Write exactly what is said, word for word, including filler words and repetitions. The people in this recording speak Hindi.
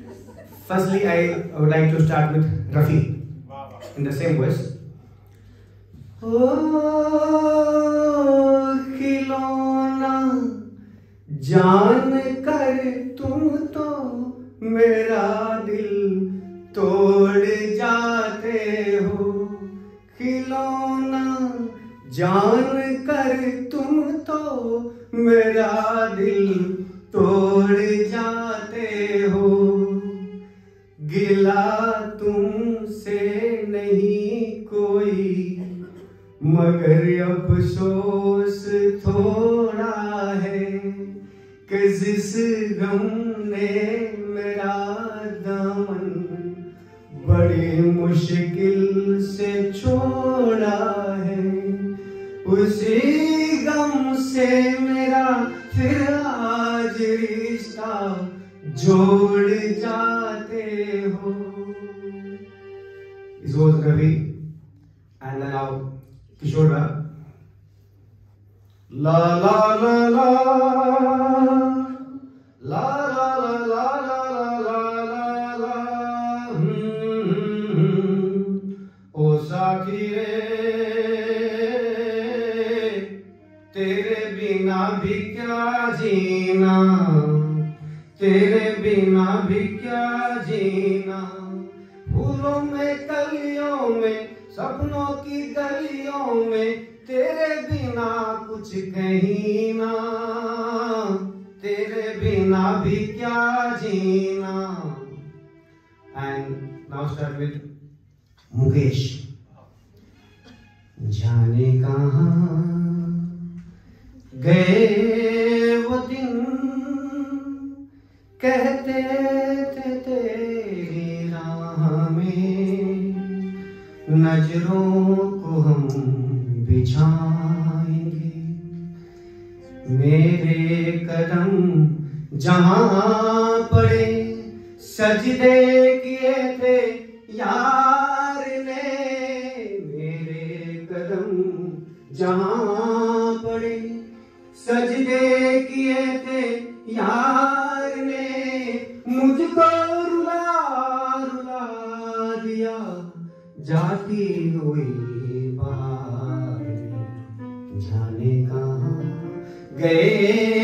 Firstly, I would like to start with Rafi in the same voice. Oh, खिलौना जान कर तुम तो मेरा दिल तोड़ जाते हो, खिलौना जान कर तुम तो मेरा दिल तोड़ जाते हो। गिला तुमसे नहीं कोई मगर अफसोस थोड़ा है कि जिस गम ने मेरा दामन बड़ी मुश्किल से छोड़ा है, उसी गम से मेरा फिर आज रिश्ता जोड़ जाते हो। This was Ravi, and now Kishore. La la la la la la la la la la la ओ साथी रे तेरे बिना भी क्या जीना, तेरे बिना भी क्या जीना, फूलों में कलियों में सपनों की गलियों में तेरे बिना कुछ कहीं ना, तेरे बिना भी क्या जीना। And now start with Mukesh. जाने कहाँ गए वो दिन कहते थे तेरी राह में नजरों को हम बिछाएंगे, मेरे कदम जहां पड़े सजदे किए थे यार ने, मेरे कदम जहां पड़े सजदे किए थे यार ने, मुझको रुला रुला दिया जाती हुई बात, जाने कहाँ गए